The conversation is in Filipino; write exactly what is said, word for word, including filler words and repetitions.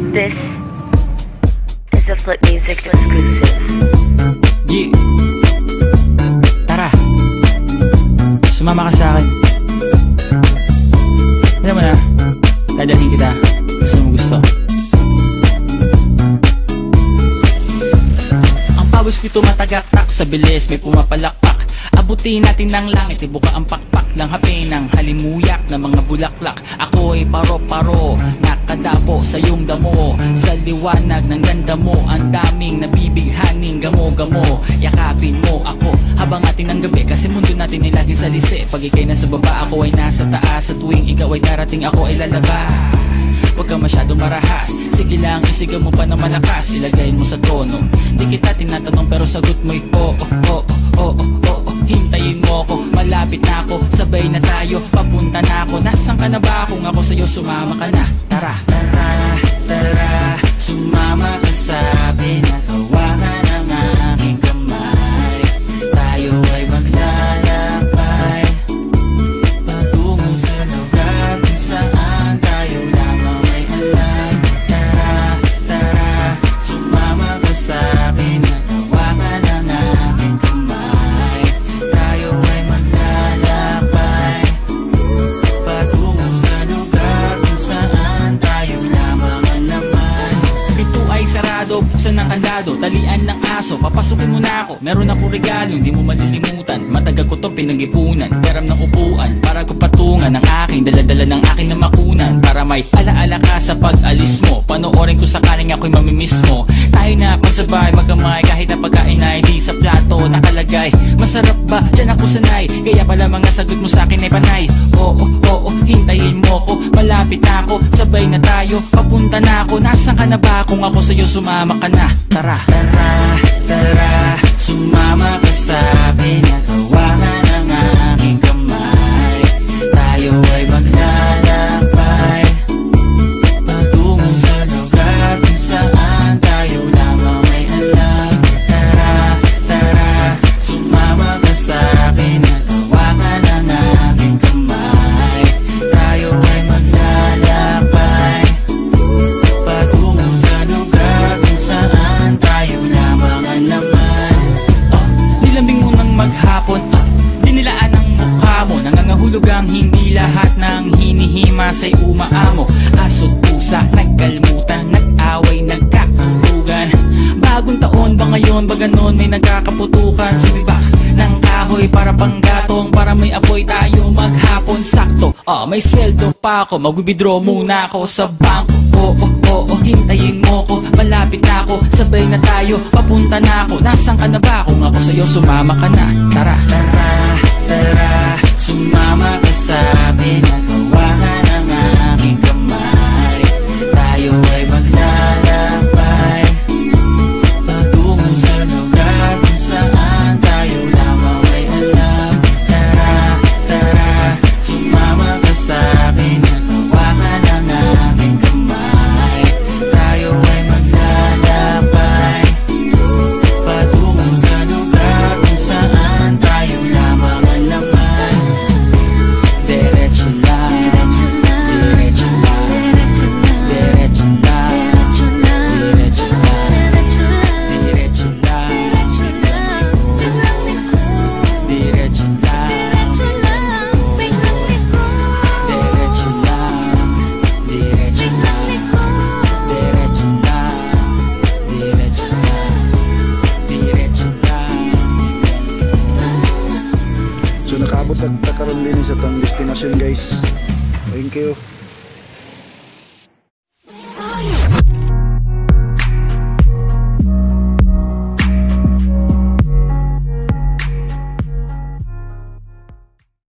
This is a Flip Music exclusive. Yeah. Tara, sumama ka sa akin. Alam mo na, dadalhin kita. Gusto mo gusto. Ang pawis ko'y tumatagaktak sa bilis, may pumapalakpak. Abutin natin ng langit, ibuka ang pakpak ng hapin ng halimuyak na mga bulaklak. Ako ay paro-paro, nakadapo sa iyong damo. Sa liwanag ng ganda mo, ang daming nabibighaning gamo-gamo. Yakapin mo ako habang atin ng gabi, kasi mundo natin ay laging salisi. Pag ikay nasa baba, ako ay nasa taas. Sa tuwing ikaw ay darating, ako ay lalabas. Huwag ka masyadong marahas, sige lang, isigaw mo pa ng malakas. Ilagay mo sa tono, di kita tinatanong pero sagot mo'y oo, oo, oo, oo. Hintayin mo ko, malapit na ako, sabay na tayo, papunta na ako. Nasaan ka na ba? Kung ako sa'yo, sumama ka na. Tara, tara, tara, sumama ka sa pinagawa ka ng aking kamay. Tayo ay maglalakbay patungo sa lugar kung saan tayo lamang ay alam. Tara, tara, sumama ka sa pinagawa ka ng aking kamay. Tayo ay maglalakbay patungo sa lugar kung saan tayo lamang ang laman. Pinto ay sarado, buksan ng kandado, talian ng aso, papasukin mo na ako. Meron akong regalo, hindi mo malilimutan. Matagal ko to pinag-ipunan, peram ng upuan para ko patungan ang aking daladala ng aking na makunan. Para may alaala ka sa pag-alis mo, panoorin ko sakaling ako'y mamimiss mo. Tayo na pagsabay, magkamay, kahit na pagkain ay di sa plato nakalagay. Masarap ba? Diyan ako sanay, kaya pala mga sagot mo sa akin ay panay. Oo, oo, hintayin mo ko, malapit na ako, sabay na tayo, papunta na ako. Nasaan ka na ba? Kung ako sa'yo, sumama ka na. Tara, tara, tara, sumama ka sa pinagawa ka ng aking kamay. Tayo ay maglalakbay patungo sa lugar kung saan tayo lamang may alam. Tara, tara, sumama ka sa pinagawa ka ng aking kamay. Tayo ay maglalakbay patungo sa lugar kung saan tayo lamang ang laman. Oh, nilambing mo ng maghapon, ah, dinilaan ang mukha mo. Nangangahulog ang hindi lahat ng hinihima sa'y umaamo. Aso't pusa, nagkalmutan, nag-away, nagkakulugan. Bagong taon ba ngayon, ba ganon may nagkakaputukan? Sumibak ng kahoy para panggatong, para may apoy tayo maghapon. Sakto, ah, may sweldo pa ako, mag-withdraw muna ako sa bangko. Oo, oo, oo, hintayin mo ko, malapit na ako, sabay na tayo, papunta na ako. Nasaan ka na ba? Kung ako sa'yo, sumama ka na. Tara, tara, tara, sumama ka sa pinagawa ka ng aking kamay. Tayo ay maglalakbay patungo sa lugar kung saan tayo lamang ay alam. Tara, tara, sumama ka sa pinagawa ka ng aking kamay. Tayo ay maglalakbay patungo sa lugar kung saan tayo lamang ang laman. Diretso lang, diretso lang, diretso lang, diretso lang, diretso lang, diretso lang, diretso lang, diretso lang, diretso lang, diretso lang. So nakaabot at karon din sa tong destination guys. Thank you.